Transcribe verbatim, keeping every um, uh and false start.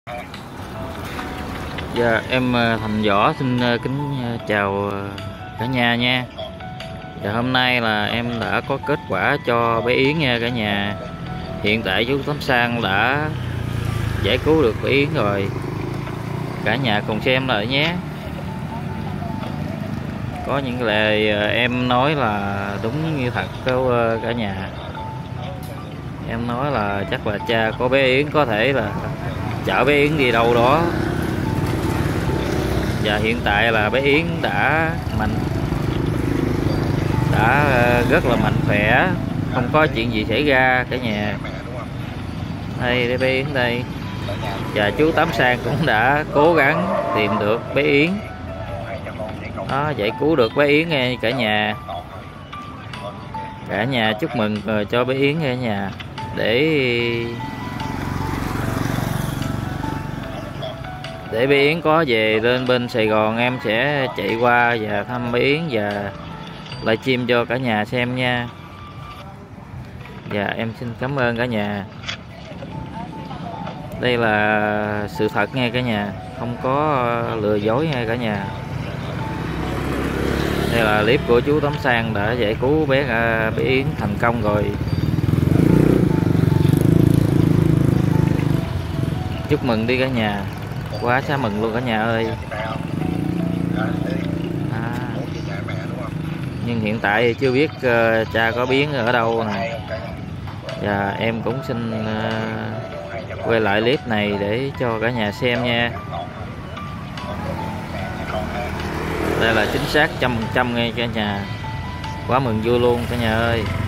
Dạ, em ờ, Thành Võ xin ờ, kính ờ, chào ờ, cả nhà nha. Dạ, hôm nay là em đã có kết quả cho bé Yến nha cả nhà. Hiện tại chú Tấm Sang đã giải cứu được bé Yến rồi. Cả nhà cùng xem lại nhé. Có những lời ờ, em nói là đúng như thật đâu ờ, cả nhà. Em nói là chắc là cha của bé Yến có thể là chở bé Yến đi đâu đó. Và hiện tại là bé Yến đã mạnh đã rất là mạnh khỏe, không có chuyện gì xảy ra cả nhà. Đây để bé Yến đây, và chú Tám Sang cũng đã cố gắng tìm được bé Yến đó, giải cứu được bé Yến nghe cả nhà. Cả nhà chúc mừng cho bé Yến nghe nhà, để để bé Yến có về lên bên Sài Gòn em sẽ chạy qua và thăm bé Yến và livestream cho cả nhà xem nha. Và em xin cảm ơn cả nhà. Đây là sự thật nghe cả nhà, không có lừa dối nghe cả nhà. Đây là clip của chú Tấm Sang đã giải cứu bé bé Yến thành công rồi. Chúc mừng đi cả nhà, quá xá mừng luôn cả nhà ơi. À, nhưng hiện tại chưa biết uh, cha có biến ở đâu nè. Và em cũng xin uh, quay lại clip này để cho cả nhà xem nha. Đây là chính xác trăm phần trăm nghe cả nhà, quá mừng vui luôn cả nhà ơi.